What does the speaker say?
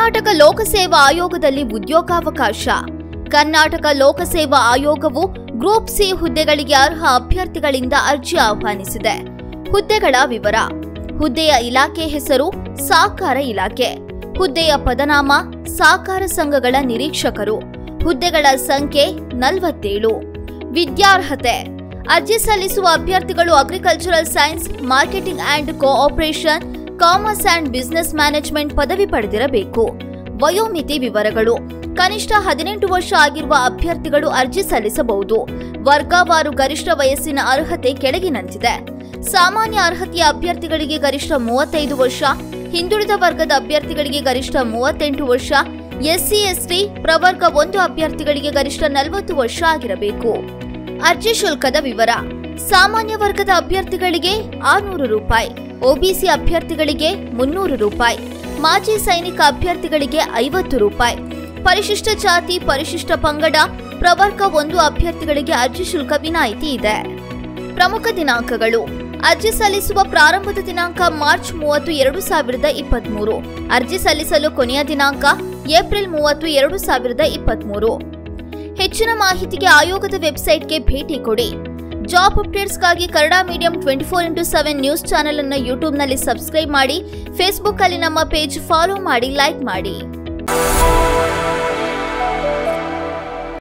ಕರ್ನಾಟಕ ಲೋಕಸೇವಾ ಆಯೋಗದಲ್ಲಿ ಉದ್ಯೋಗಾವಕಾಶ. ಕರ್ನಾಟಕ ಲೋಕಸೇವಾ ಆಯೋಗವು ಗ್ರೂಪ್ ಸಿ ಹುದ್ದೆಗಳಿಗೆ ಅರ್ಹ ಅಭ್ಯರ್ಥಿಗಳಿಂದ ಅರ್ಜಿ ಆಹ್ವಾನಿಸಿದೆ. ಹುದ್ದೆಗಳ ವಿವರ: ಹುದ್ದೆಯ ಇಲಾಖೆ ಹೆಸರು ಸಹಕಾರ ಇಲಾಖೆ. ಹುದ್ದೆಯ ಪದನಾಮ ಸಹಕಾರ ಸಂಘಗಳ ನಿರೀಕ್ಷಕರು. ಹುದ್ದೆಗಳ ಸಂಖ್ಯೆ 47. ವಿದ್ಯಾರ್ಹತೆ: ಅರ್ಜಿ ಸಲ್ಲಿಸುವ ಅಭ್ಯರ್ಥಿಗಳು agricultural science, marketing and cooperation, commerce and business management ಪದವಿ ಪಡೆದಿರಬೇಕು. ವಯೋಮಿತಿ ವಿವರಗಳು: ಕನಿಷ್ಠ 18 ವರ್ಷ ಆಗಿರುವ ಅಭ್ಯರ್ಥಿಗಳು ಅರ್ಜಿ ಸಲ್ಲಿಸಬಹುದು. ವರ್ಗವಾರು ಗರಿಷ್ಠ ವಯಸ್ಸಿನ ಅರ್ಹತೆ ಕೆಳಗಿನಂತಿದೆ. ಸಾಮಾನ್ಯ ಅರ್ಹತೆಯ ಅಭ್ಯರ್ಥಿಗಳಿಗೆ ಗರಿಷ್ಠ 35 ವರ್ಷ, ಹಿಂದುಳಿದ ವರ್ಗದ ಅಭ್ಯರ್ಥಿಗಳಿಗೆ ಗರಿಷ್ಠ 38 ವರ್ಷ, ಎಸ್ಸಿ ಎಸ್ಟಿ ಪ್ರವರ್ಗ 1 ಅಭ್ಯರ್ಥಿಗಳಿಗೆ ಗರಿಷ್ಠ 40 ವರ್ಷ ಆಗಿರಬೇಕು. ಅರ್ಜಿ ಶುಲ್ಕದ ವಿವರ: ಸಾಮಾನ್ಯ ವರ್ಗದ ಅಭ್ಯರ್ಥಿಗಳಿಗೆ 600 ರೂಪಾಯಿ, ಒಬಿಸಿ ಅಭ್ಯರ್ಥಿಗಳಿಗೆ 300 ರೂಪಾಯಿ, ಮಾಜಿ ಸೈನಿಕ ಅಭ್ಯರ್ಥಿಗಳಿಗೆ 50 ರೂಪಾಯಿ, ಪರಿಶಿಷ್ಟ ಜಾತಿ, ಪರಿಶಿಷ್ಟ ಪಂಗಡ ಪ್ರವರ್ಗ 1 ಅಭ್ಯರ್ಥಿಗಳಿಗೆ ಅರ್ಜಿ ಶುಲ್ಕ ವಿನಾಯಿತಿ ಇದೆ. ಪ್ರಮುಖ ದಿನಾಂಕಗಳು: ಅರ್ಜಿ ಸಲ್ಲಿಸುವ ಪ್ರಾರಂಭದ ದಿನಾಂಕ ಮಾರ್ಚ್ 30, 2023. ಅರ್ಜಿ ಸಲ್ಲಿಸಲು ಕೊನೆಯ ದಿನಾಂಕ ಏಪ್ರಿಲ್ 30, 2023. ಹೆಚ್ಚಿನ ಮಾಹಿತಿಗೆ ಆಯೋಗದ ವೆಬ್ಸೈಟ್ಗೆ ಭೇಟಿ ಕೊಡಿ. ಜಾಬ್ ಅಪ್ಡೇಟ್ಸ್ಗಾಗಿ Kannada medium 24x7 news channel ಅನ್ನು ಯೂಟ್ಯೂಬ್ನಲ್ಲಿ ಸಬ್ಸ್ಕ್ರೈಬ್ ಮಾಡಿ. ಫೇಸ್ಬುಕ್ ಅಲ್ಲಿ ನಮ್ಮ ಪೇಜ್ ಫಾಲೋ ಮಾಡಿ, ಲೈಕ್ ಮಾಡಿ.